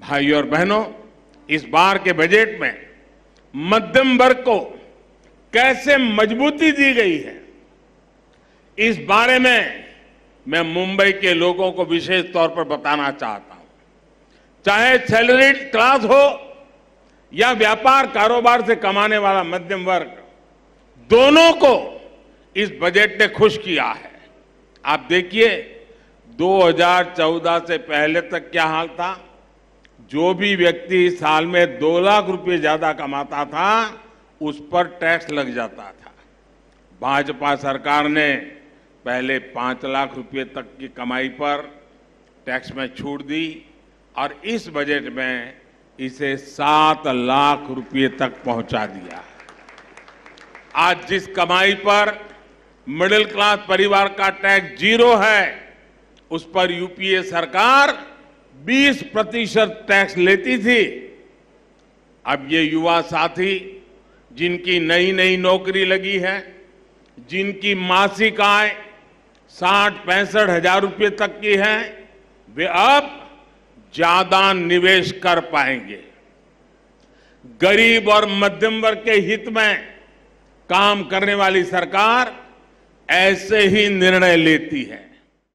भाइयों और बहनों, इस बार के बजट में मध्यम वर्ग को कैसे मजबूती दी गई है, इस बारे में मैं मुंबई के लोगों को विशेष तौर पर बताना चाहता हूं। चाहे सैलरीड क्लास हो या व्यापार कारोबार से कमाने वाला मध्यम वर्ग, दोनों को इस बजट ने खुश किया है। आप देखिए, 2014 से पहले तक क्या हाल था। जो भी व्यक्ति साल में 2 लाख रुपए ज्यादा कमाता था, उस पर टैक्स लग जाता था। भाजपा सरकार ने पहले 5 लाख रुपए तक की कमाई पर टैक्स में छूट दी और इस बजट में इसे 7 लाख रुपए तक पहुंचा दिया। आज जिस कमाई पर मिडिल क्लास परिवार का टैक्स 0 है, उस पर यूपीए सरकार 20% टैक्स लेती थी। अब ये युवा साथी जिनकी नई नई नौकरी लगी है, जिनकी मासिक आय 60-65 हजार रुपये तक की है, वे अब ज्यादा निवेश कर पाएंगे। गरीब और मध्यम वर्ग के हित में काम करने वाली सरकार ऐसे ही निर्णय लेती है।